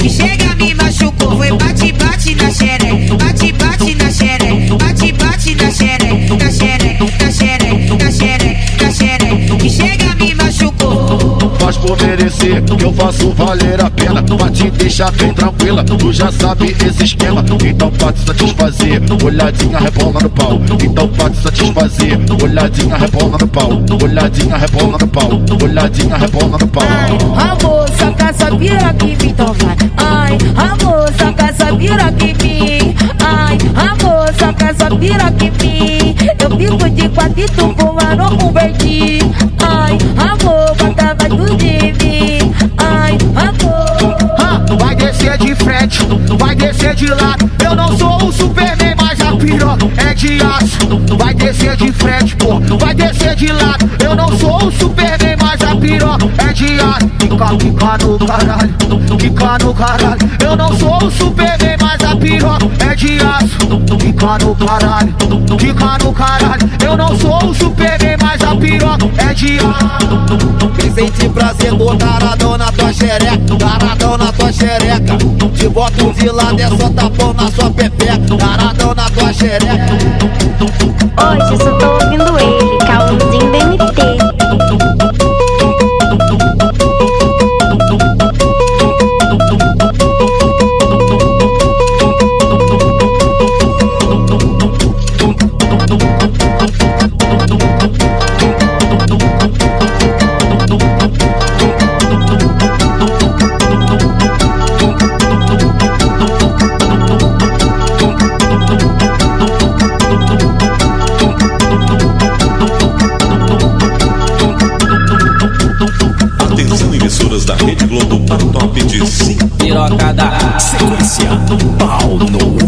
que chega me machucou. Foi bate, bate na xereca, bate, bate na xereca, bate, bate na xereca, na xereca, na xereca, na xereca, na xereca, que chega me machucou. Mas por merecer que eu faço valer a pena, pra te deixar bem tranquila, tu já sabe esse esquema. Então pra te satisfazer, olhadinha rebola no pau. Então pra te satisfazer, olhadinha rebola no pau. Olhadinha rebola no pau, olhadinha rebola no pau. Ai, amor, saca essa piroca em mim, então vai. Ai, amor, saca essa piroca em mim. Ai, amor, saca essa piroca em mim. Eu fico de quatro e tu fumando um verdinho. Ai, amor, bota mais tudo em mim. Ai, amor. Vai descer de frente, vai descer de lado. Eu não sou o Superman, mas a piroca é de aço. Vai descer de frente, pô, vai descer de lado. Eu não sou o Superman, mas a piroca é de aço. Quica no caralho, quica no caralho. Eu não sou o Superman, mas a piroca é de aço. Quica no caralho, quica no caralho. Eu não sou o Superman, mas a piroca é de aço. Quem sente prazer do taradão na tua xereca, taradão na tua xereca. Te boto de lado, é só tapão na sua pepeca, taradão na tua xereca. Hoje eu só tô ouvindo ele, Cauãzinho BMT. Atenção, emissoras da Rede Globo para o top de 5. Pirocada. Sequência, pau no